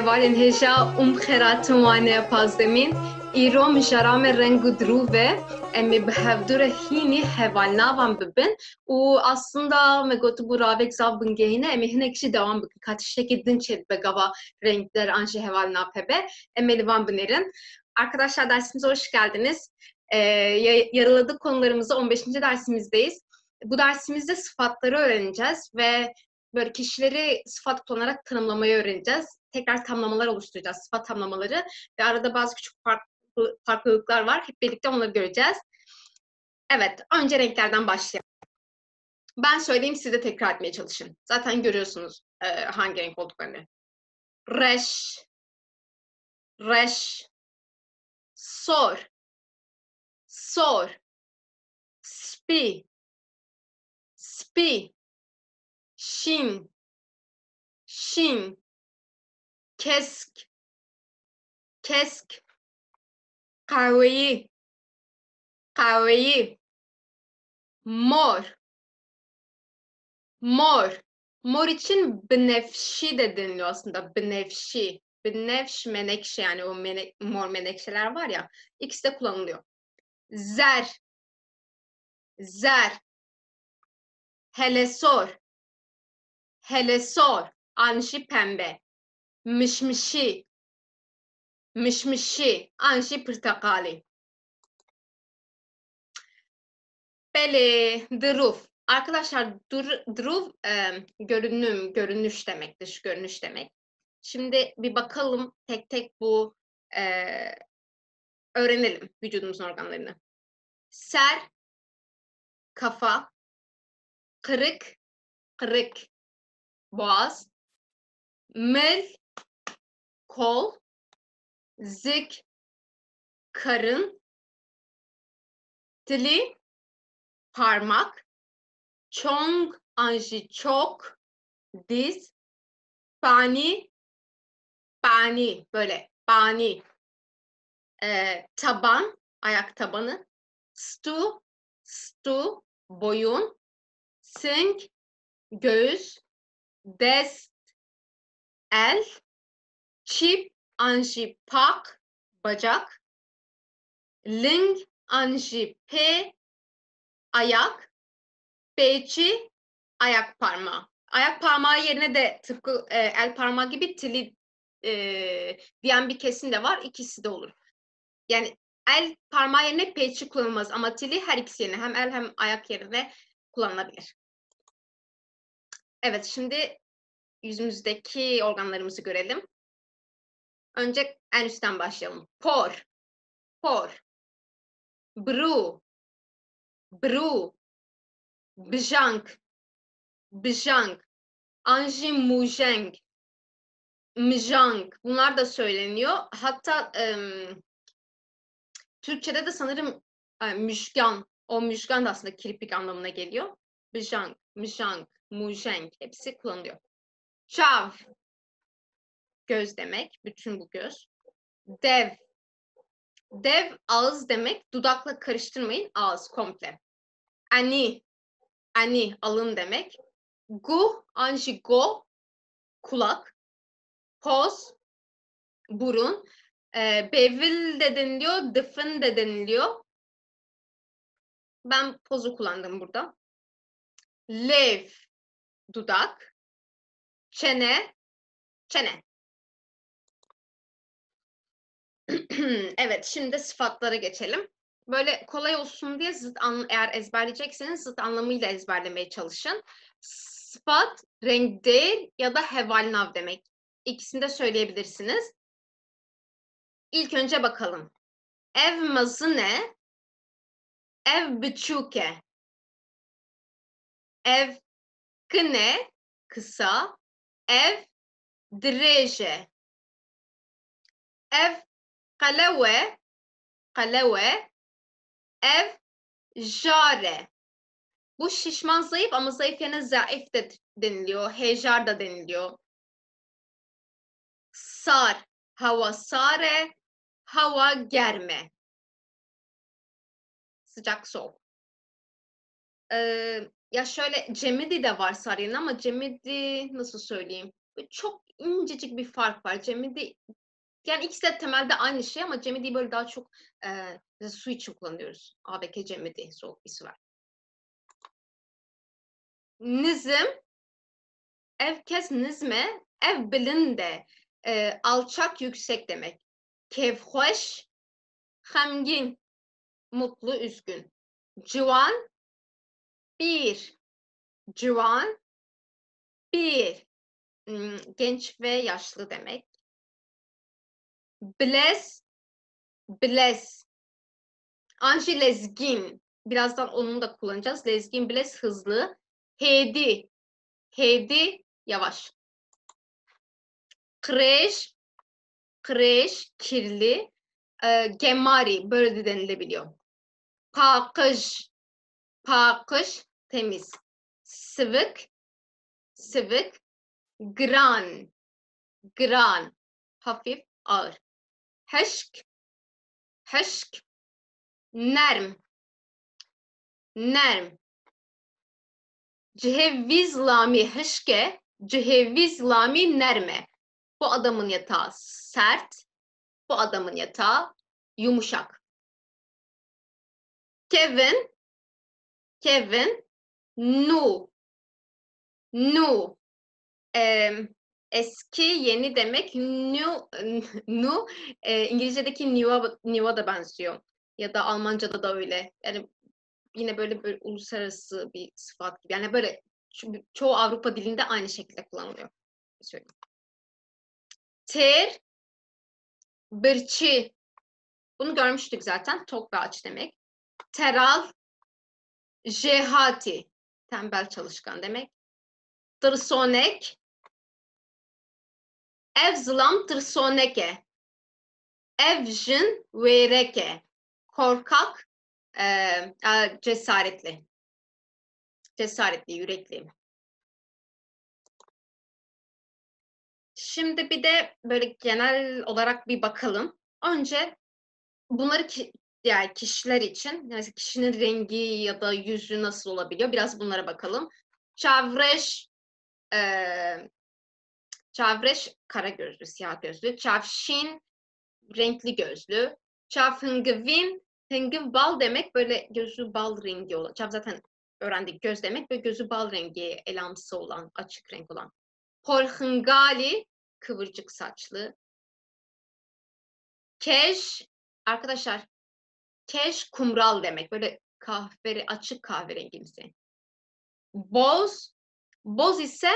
hevalên hêja xeratin wane pazemîn îro mijara me reng û dirû ve em ê bi hevdûre hînî hevalnavan bibin û aslında me gotu bu ravek zav bingehîne em ê hinek jî dewam bikin ka tiştekî din çê dibe gava renkler an jî hevalna pebe em ê li van binerin. Arkadaşlar dersimize hoş geldiniz. Yarıladık konularımızı 15. dersimizdeyiz. Bu dersimizde sıfatları öğreneceğiz ve böyle kişileri sıfat kullanarak tanımlamayı öğreneceğiz. Tekrar tamlamalar oluşturacağız, sıfat tamlamaları ve arada bazı küçük farklılıklar var. Hep birlikte onları göreceğiz. Evet, önce renklerden başlayalım. Ben söyleyeyim, siz de tekrar etmeye çalışın. Zaten görüyorsunuz hangi renk olduklarını. Reş, reş, sor, sor, spi, spi, şin, şin, kesk, kesk, kahveyi, kahveyi, mor, mor. Mor için benefşi de deniliyor aslında. Benefşi. Benefş menekşe, yani o mor menekşeler var ya. İkisi de kullanılıyor. Zer. Zer. Helesor. Helesor. Anşi pembe. Mişmişi. Mişmişi. Anşi portakali. Beli. Duruf. Arkadaşlar duruf görünüm, görünüş demek. Dış görünüş demek. Şimdi bir bakalım tek tek bu öğrenelim vücudumuzun organlarını. Ser, kafa, kırık, kırık, boğaz, mel, kol, zik, karın, dili, parmak, çong, anji, çok, diz, bani, bani, böyle bani, taban, ayak tabanı, stu, stu, boyun, sink, göğüs, dest, el, çip, anji, pak, bacak, ling, anji, pe, ayak, peci, ayak parmağı. Ayak parmağı yerine de tıpkı el parmağı gibi tili diyen bir kesim de var. İkisi de olur. Yani el parmağı yerine peci kullanılmaz ama tili her ikisi yerine, hem el hem ayak yerine kullanılabilir. Evet, şimdi yüzümüzdeki organlarımızı görelim. Önce en üstten başlayalım. Por, por, bru, bru, bjank, bjank, anji mujeng, mjank. Bunlar da söyleniyor. Hatta Türkçe'de de sanırım müşgan, o müşgan da aslında kirpik anlamına geliyor. Bjank, mjank, mujeng hepsi kullanılıyor. Çav, göz demek, bütün bu göz. Dev, dev ağız demek, dudakla karıştırmayın, ağız komple. Ani, ani alın demek. Gu, anji go, kulak. Poz, burun. Bevil de deniliyor, dıfın de deniliyor. Ben pozu kullandım burada. Lev, dudak. Çene, çene. Evet, şimdi sıfatlara geçelim. Böyle kolay olsun diye eğer ezberleyecekseniz zıt anlamıyla ezberlemeye çalışın. Sıfat, renk değil ya da hevalnav demek. İkisini de söyleyebilirsiniz. İlk önce bakalım. Ev mazı ne? Ev biçuke. Ev kne, kısa. Ev dreje. Ev kaleve, kaleve. Ev jare. Bu şişman zayıf ama zayıf yerine zayıf de deniliyor. Hejar da deniliyor. Sar, hava sare, hava germe. Sıcak soğuk. Ya şöyle Cemidi de var Sarı'nın ama Cemidi nasıl söyleyeyim? Çok incecik bir fark var. Cemidi yani ikisi de temelde aynı şey ama cemidiyi böyle daha çok su için kullanıyoruz. ABK cemidi soğuk bir su var. Nizm, ev kes nizme, ev bilinde, alçak yüksek demek. Kevhoş, hamgin, mutlu üzgün. Civan, bir. Civan, bir. Genç ve yaşlı demek. Bless, bless. Anji lezgin. Birazdan onu da kullanacağız. Lezgin, bless hızlı. Hedi, hedi yavaş. Kreş, kreş kirli. Gemari böyle de denilebiliyor. Pakış, pakış temiz. Sıvık, sıvık. Gran, gran hafif ağır. Heşk, heşk nerm, nerm. Ceheviz lami hışke, ceheviz lami nerme. Bu adamın yatağı sert, bu adamın yatağı yumuşak. Kevin, Kevin, nu, nu. Eski, yeni demek. Nu, İngilizce'deki new'a da benziyor. Ya da Almanca'da da öyle. Yani yine böyle uluslararası bir sıfat gibi. Yani böyle çoğu Avrupa dilinde aynı şekilde kullanılıyor. Söyleyeyim. Ter, bırçı. Bunu görmüştük zaten. Tok ve aç demek. Teral, jehati. Tembel çalışkan demek. Tırsonek, evzlam tırsoneke. Evjin vereke. Korkak, cesaretli. Cesaretli, yürekli. Şimdi bir de böyle genel olarak bir bakalım. Önce bunları yani kişiler için, yani kişinin rengi ya da yüzü nasıl olabiliyor? Biraz bunlara bakalım. Çavreş, çavreş kara gözlü, siyah gözlü. Çavşin renkli gözlü. Çavhıngıvin, hıngıv bal demek böyle gözü bal rengi olan. Çav zaten öğrendik göz demek ve gözü bal rengi, elamsı olan, açık renk olan. Porhıngali, kıvırcık saçlı. Keş, arkadaşlar, keş kumral demek. Böyle açık kahverengimsi. Boz, boz ise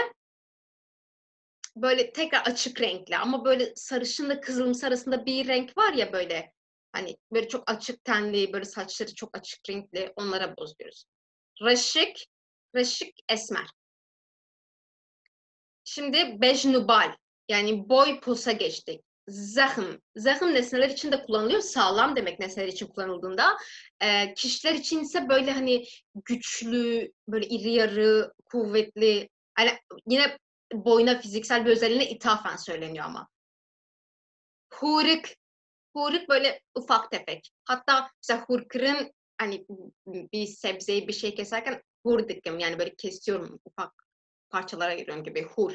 böyle tekrar açık renkli ama böyle sarışınla kızılımsı arasında bir renk var ya böyle. Hani böyle çok açık tenli, böyle saçları çok açık renkli, onlara boz diyoruz. Raşık, raşık esmer. Şimdi bejnubal, yani boy posa geçtik. Zahım, zahım nesneler için de kullanılıyor. Sağlam demek nesneler için kullanıldığında. Kişiler için ise böyle hani güçlü, böyle iri yarı, kuvvetli. Yani yine boyuna, fiziksel bir özelliğine ithafen söyleniyor ama. Huruk, huruk böyle ufak tefek. Hatta mesela hurkırın hani bir sebzeyi bir şey keserken hurdikim yani böyle kesiyorum ufak parçalara ayırıyorum gibi hur.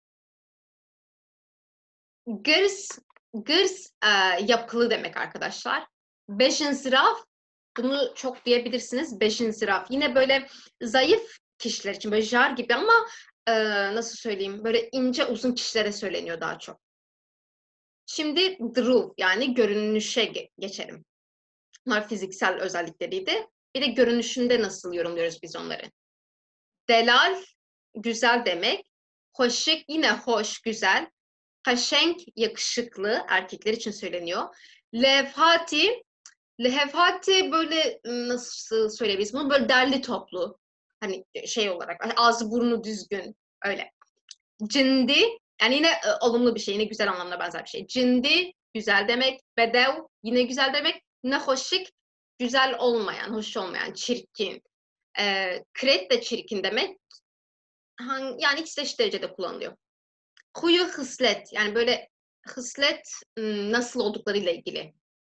Gırs, gırs yapılı demek arkadaşlar. Beşinsiraf, bunu çok diyebilirsiniz. Beşinsiraf. Yine böyle zayıf kişiler için böyle jar gibi ama nasıl söyleyeyim böyle ince uzun kişilere söyleniyor daha çok. Şimdi druv yani görünüşe geçelim. Bunlar fiziksel özellikleriydi. Bir de görünüşünde nasıl yorumluyoruz biz onları? Delal güzel demek. Hoşik yine hoş, güzel. Haşenk yakışıklı erkekler için söyleniyor. Levhati, levhati böyle nasıl söyleyebiliriz bunu böyle derli toplu. Hani şey olarak ağzı burnu düzgün öyle. Cindi yani yine olumlu bir şey yine güzel anlamına benzer bir şey. Cindi güzel demek. Bedev yine güzel demek. Ne hoşik güzel olmayan, hoş olmayan, çirkin. Kret de çirkin demek. Yani ikisi de eşit derecede kullanılıyor. Huyu hıslet yani böyle hıslet nasıl olduklarıyla ilgili.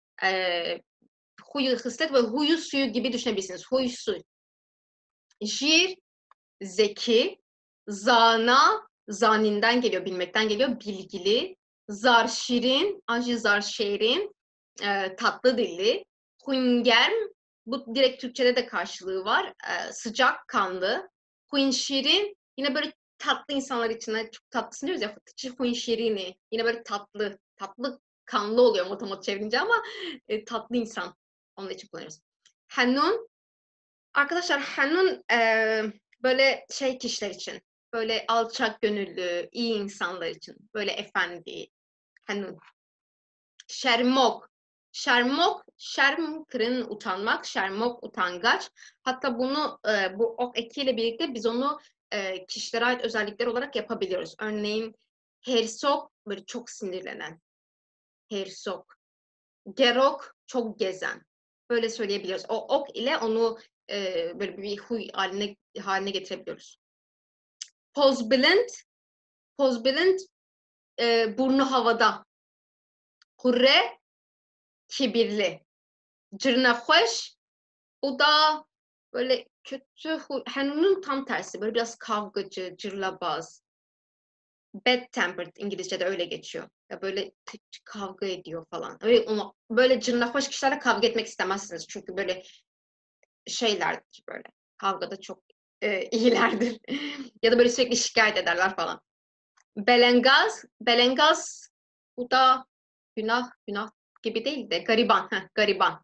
Huyu hıslet ve huyu suyu gibi düşünebilirsiniz. Huyu su. Jir zeki, zana Zaninden geliyor, bilmekten geliyor. Bilgili. Zar şirin, ajı zar şirin, tatlı dilli. Hüngerm, bu direkt Türkçe'de de karşılığı var. Sıcak kanlı. Hun şirin, yine böyle tatlı insanlar için, çok tatlısın diyoruz ya, fıtıkçı hun şirini. Yine böyle tatlı, tatlı kanlı oluyor motomot çevirince ama tatlı insan. Onun için kullanıyoruz. Hannun, arkadaşlar hannun böyle şey kişiler için. Böyle alçak gönüllü, iyi insanlar için. Böyle efendi. Hannun. Şermok. Şermok, şerm kırın utanmak, şermok utangaç. Hatta bunu bu ok ekiyle birlikte biz onu kişilere ait özellikler olarak yapabiliyoruz. Örneğin hersok, böyle çok sinirlenen. Hersok. Gerok, çok gezen. Böyle söyleyebiliyoruz. O ok ile onu böyle bir huy haline getirebiliyoruz. Pozbilent, pozbilent, burnu havada. Hurre, kibirli. Cırnahoş, o da böyle kötü, Hanun'un tam tersi. Böyle biraz kavgacı, cırlabaz. Bad tempered, İngilizce'de öyle geçiyor. Ya böyle kavga ediyor falan. Böyle cırnahoş kişilerle kavga etmek istemezsiniz. Çünkü böyle şeylerdir böyle. Kavgada çok iyilerdir. Ya da böyle sürekli şikayet ederler falan. Belengaz, belengaz, bu da günah gibi değil de gariban. Gariban.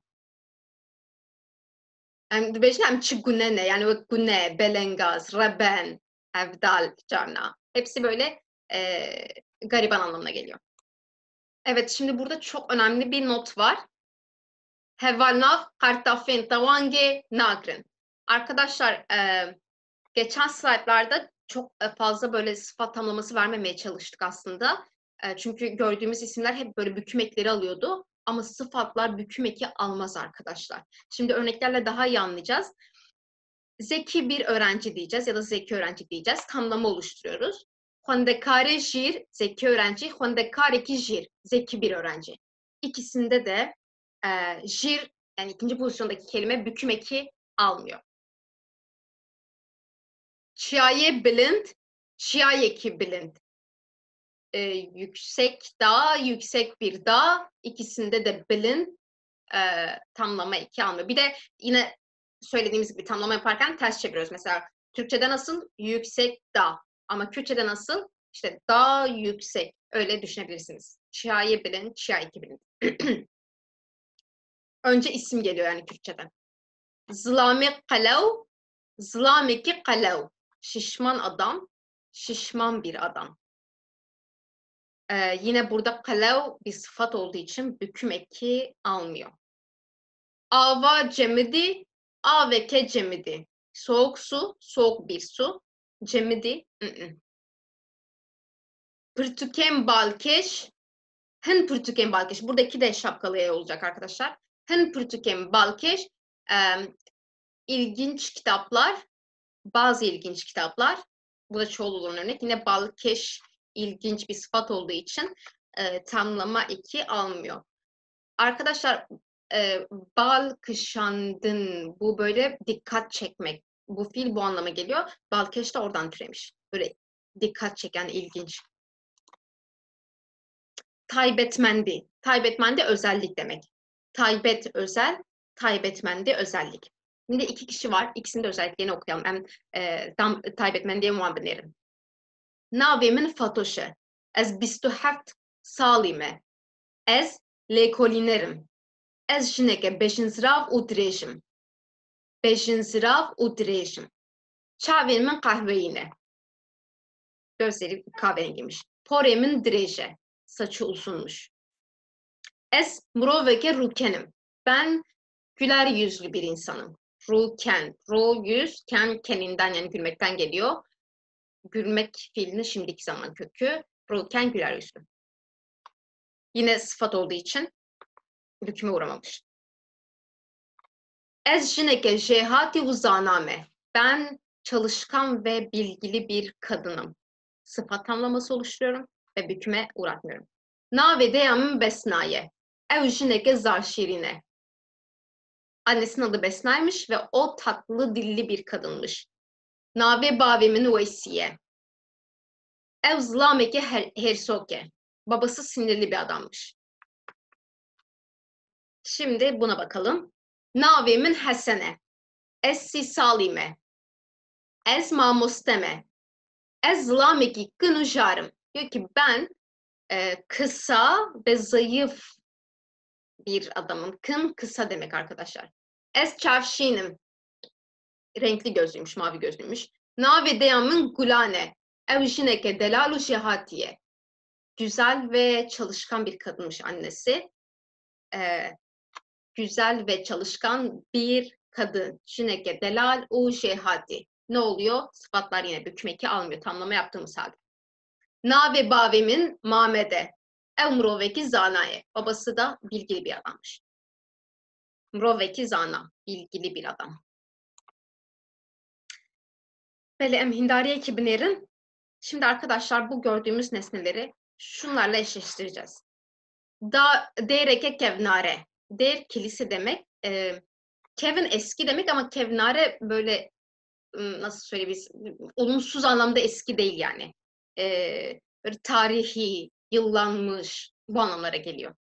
Hem çigune, yani gune, belengaz, reben, evdal, carna. Hepsi böyle gariban anlamına geliyor. Evet, şimdi burada çok önemli bir not var. Hevalnav, kartafin, tavange, nagrin. Arkadaşlar, geçen slaytlarda çok fazla böyle sıfat tamlaması vermemeye çalıştık aslında. Çünkü gördüğümüz isimler hep böyle büküm ekleri alıyordu. Ama sıfatlar büküm eki almaz arkadaşlar. Şimdi örneklerle daha iyi anlayacağız. Zeki bir öğrenci diyeceğiz ya da zeki öğrenci diyeceğiz. Tamlama oluşturuyoruz. Hondekare jir, zeki öğrenci. Hondekare ki jir, zeki bir öğrenci. İkisinde de jir, yani ikinci pozisyondaki kelime büküm eki almıyor. Çiaye blind, çiaye ki blind. Yüksek dağ, yüksek bir dağ. İkisinde de blind tamlama eki almıyor. Bir de yine söylediğimiz gibi tamlama yaparken ters çeviriyoruz. Mesela Türkçe'de nasıl? Yüksek dağ. Ama Kürtçe'de nasıl? İşte dağ yüksek. Öyle düşünebilirsiniz. Çiaye bilin, çiaye bilin. Önce isim geliyor yani Kürtçe'den. Zlami kalev, zlami ki kalev. Şişman adam, şişman bir adam. Yine burada kalev bir sıfat olduğu için büküm eki almıyor. Ava cemidi, A ve ke cemidi. Soğuk su, soğuk bir su. Cemidi, Pırtüken balkeş, hın pırtüken balkeş. Buradaki de şapkalı E olacak arkadaşlar. Hın pırtüken balkeş, e, ilginç kitaplar, bazı ilginç kitaplar. Bu da çoğul olan örnek. Yine balkeş ilginç bir sıfat olduğu için tamlama eki almıyor. Arkadaşlar, bal kışandın, bu böyle dikkat çekmek. Bu fiil bu anlama geliyor. Balkeş de oradan türemiş. Böyle dikkat çeken, ilginç. Taybetmendi. Taybetmendi özellik demek. Taybet özel, taybetmendi özellik. Şimdi iki kişi var. İkisinin de özelliklerini okuyalım. Ben taybetmendiye muhabbelerim. Navimin Fatoşe. Ez 27 salime. Ez lekolinerim. Ez jineke beşinzirav û dirêjim. Beşinzirav û dirêjim. Çavên min kahveyîne. Gözleri kahverengiymiş. Porê min dirêje. Saçı uzunmuş. Ez miroveke rûkenim. Ben güler yüzlü bir insanım. Rûken. Ru yüz, ken keninden, yani gülmekten geliyor. Gülmek fiilinin şimdiki zaman kökü. Rûken güler yüzlü. Yine sıfat olduğu için hüküme uğramamış. Ez jineke jehati uzaname. Ben çalışkan ve bilgili bir kadınım. Sıfat tamlaması oluşturuyorum ve büküme uğratmıyorum. Nave deyamın besnaye. Ev jineke zarşirine. Annesinin adı Besna'ymış ve o tatlı dilli bir kadınmış. Nave bavemin vesiye. Ev zlameke hersoke. Babası sinirli bir adammış. Şimdi buna bakalım. Navimin Hasene. Essi salime. Ez mamosteme. Ez zlameki kınujarım. Diyor ki ben kısa ve zayıf bir adamım. Kın kısa demek arkadaşlar. Ez çavşinim. Renkli gözlüymüş, mavi gözlüymüş. Navi deyamın gulane. Ev jineke delalu şehatiye. Güzel ve çalışkan bir kadınmış annesi. Güzel ve çalışkan bir kadın. Jineke delal u şehati. Ne oluyor? Sıfatlar yine bükmeki almıyor. Tamlama yaptığımız halde. Navi bavimin mamede. Ev mroveki zanaye. Babası da bilgili bir adammış. Mroveki zana. Bilgili bir adam. Böyle emhindariye kibinerin. Şimdi arkadaşlar bu gördüğümüz nesneleri şunlarla eşleştireceğiz. Dereke kevnare. Der kilise demek. Kevin eski demek ama kevnare böyle nasıl söyleyebiliriz? Olumsuz anlamda eski değil yani. Böyle tarihi, yıllanmış bu anlamlara geliyor.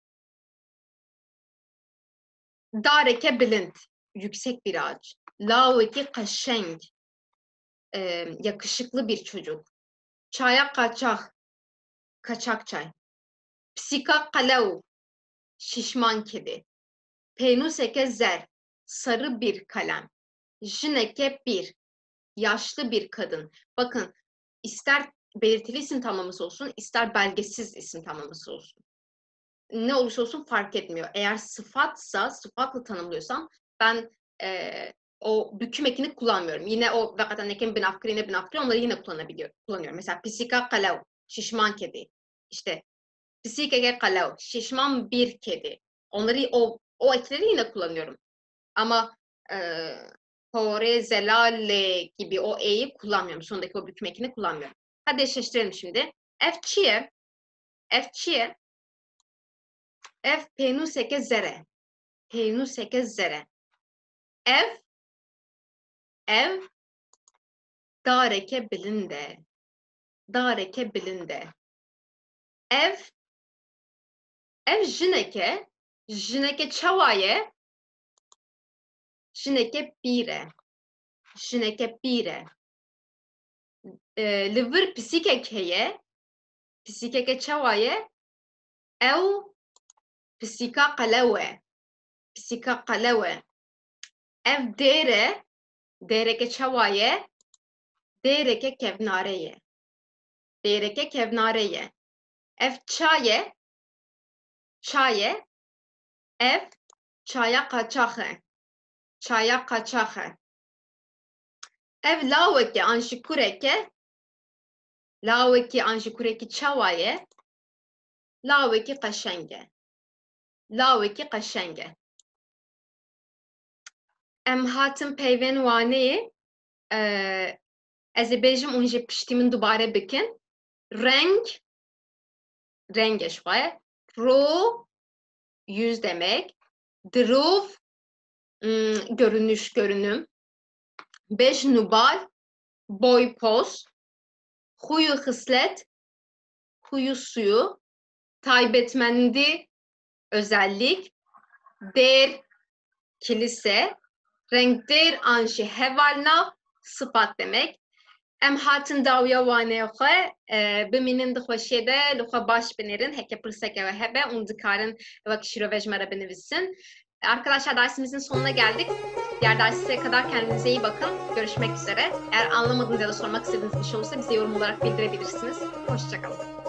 Dareke bilint. Yüksek bir ağaç. Laveki kaşeng. Yakışıklı bir çocuk. Çaya kaçak. Kaçak çay. Psika kalev. Şişman kedi. Penuseke zer. Sarı bir kalem. Jineke bir. Yaşlı bir kadın. Bakın ister belirtili isim tamlaması olsun, ister belgesiz isim tamlaması olsun. Ne olursa olsun fark etmiyor. Eğer sıfatsa, sıfatla tanımlıyorsam ben o büküm ekini kullanmıyorum. Yine o vekaten ekim binafkirine binafkiri onları yine kullanıyorum. Mesela pisika kalev, şişman kedi. İşte pisikeke kalev, şişman bir kedi. Onları o ekleri yine kullanıyorum. Ama hore, zelale gibi o e'yi kullanmıyorum. Sondaki o büküm ekini kullanmıyorum. Hadi eşleştirelim şimdi. Efçiye, efçiye, ev penuseke zere. Penuseke zere. Ev dareke bilinde. Dareke bilinde. Ev jineke çavaye, jineke bire. Jineke bire. Livır pisikekeye, pisikeke çavaye, ev pisika kalewe. Pisika kalewe. Ev dereke çavaye, dereke kevnareye. Dereke kevnareye. Ev çaye, ev çaya kaçahe. Çaya kaçahe. Ev laveke anşikureke, laveke anşikureki çavaye, laveke kaşenge. Laveke kaşenge. Em hatim peyven waneyi ez ê bêjim hûn jê piştî min dubare bikin. Renk eşvaye. Ro yüz demek. Drov görünüş, görünüm. Beş nubal boy poz. Huyu hıslet huyu suyu. Taybetmendi özellik. Der kilise. Renk der anşi hevalna sıfat demek. Em hatin dawya wane xwe bimînin dixweşiyê de li xwe baş binerin heke pirseke ve hebe û dikarin wek şîrove ji me re binivîsin. Arkadaşlar dersimizin sonuna geldik. Diğer derslere kadar kendinize iyi bakın. Görüşmek üzere. Eğer anlamadığınız ya da sormak istediğiniz bir şey olursa bize yorum olarak bildirebilirsiniz. Hoşça kalın.